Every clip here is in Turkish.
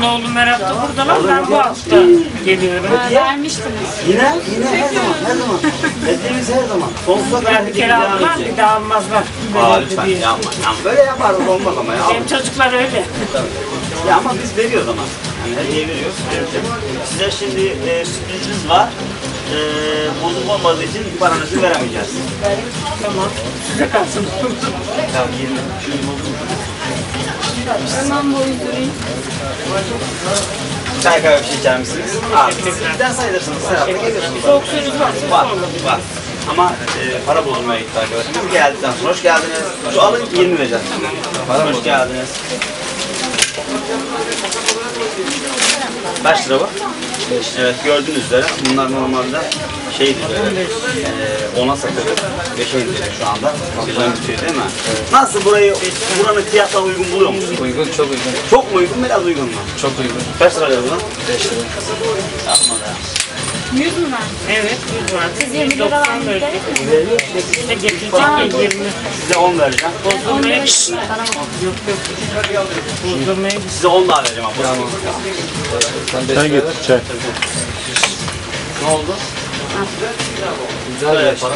Kızımla oğlum her hafta buradalar. Ben bu hafta geliyorum. Vermiştiniz. Yine her zaman, her zaman. Hediyemiz her zaman. Sonsuza kadar Ben bir kere hediyemiz devam aldılar, edecek. bir daha almazlar. Aa lütfen yapma. Böyle yaparız olmaz ama ya. Benim çocuklar öyle. Ya ama biz veriyoruz ama. Yani hediye veriyoruz. Size şimdi sürprizimiz var. Bozuk olmadığı için paranızı veremeyeceğiz. Tamam. Size kalsın. Tamam 20. Şimdi bozuk. Hemen boydurayım. Çay kahve bir şey içer misiniz? Abi sizden sayılırsınız. Serap'ta geliyorsunuz. Soğuk suyunuz varsa Var, var. Ama para bozulmaya gitti arkadaşlar. Geldikten sonra hoş geldiniz. Şu alın 20 vereceğiz. Hoş geldiniz. Kaç lira bu? Evet gördüğünüz üzere bunlar normalde şeydi böyle ona satılır. 5'e indirecek şu anda. Güzel bir şey değil mi? Nasıl buranın fiyatlarına uygun buluyor musun? Uygun, çok uygun. Çok mu uygun biraz uygun mu? Çok uygun. Kaç lira veriyor buna? 5 lira. Yapma da. 100 mü ver? evet, 100 var. Siz 20 lira 90 vermek verecek. gerek mi? İşte getirecek ya 20. Size 10 vereceğim. Bozdurmaya gitsin. Yok yok. Bozdurmaya gitsin. Size 10 daha vereceğim abi. Sen 5 Çay lira getir, ver. çay. Ne oldu? Güzel bir yapalım.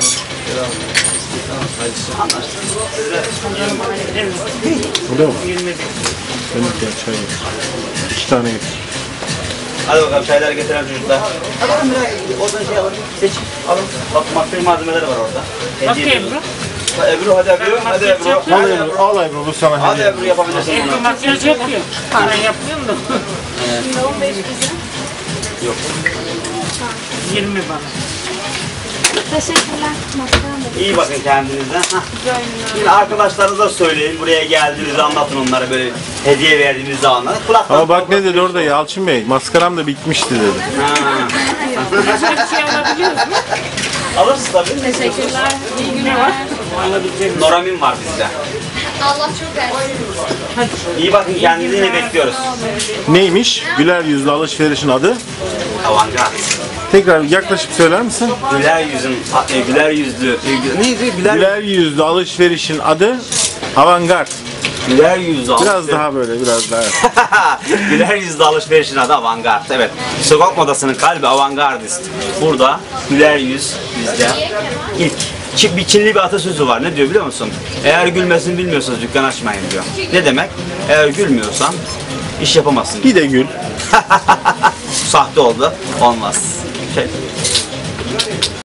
Anlaştık. Size Evet. Burada mı? 20. Benim ya çay getir. 2 tane getir. hadi bakalım çayları getiren çocuklar. Hadi bakalım oradan şey alın. Seç. Alın. Bak makyaj malzemeleri var orada. Bak Hediye Ebru. Ebru hadi Ebru. Hadi Ebru. Al Hadi Ebru, Ebru. al Ebru bu sana Hadi hediye. Ebru yapabilirsin Ebru bunu. makyaj yapıyor. Ben yapıyorum da. Şimdi 15 bize. Yok. 20 bana. Teşekkürler. Maskara İyi bakın kendinize. Hah. Yine arkadaşlarınıza söyleyin. Buraya geldiğinizi anlatın onlara böyle hediye verdiğiniz zamanlar. Kulaktan Ama bak ne dedi orada Yalçın Bey, maskaram da bitmişti dedi. Ha. Başka bir şey alabiliyoruz mu? Alırsınız tabii. Teşekkürler. İyi günler. Alabileceğim. Noramin var bizde. Allah çok versin. İyi bakın kendinize yine bekliyoruz. Neymiş? Güler yüzlü alışverişin adı. Avantgard. Tekrar yaklaşıp söyler misin? Güler yüzlü. Neydi? Güler yüzlü alışverişin adı Avantgard. Güler yüzlü Biraz daha böyle, biraz daha. Güler yüzlü alışverişin adı Avantgard. Evet. Sokak modasının kalbi avantgardist. Burada güler yüz bizde ilk. Bir Çinli bir atasözü var. Ne diyor biliyor musun? Eğer gülmesini bilmiyorsanız dükkan açmayın diyor. Ne demek? Eğer gülmüyorsan iş yapamazsın. Bir de gül. Sahte oldu. Olmaz. Şey.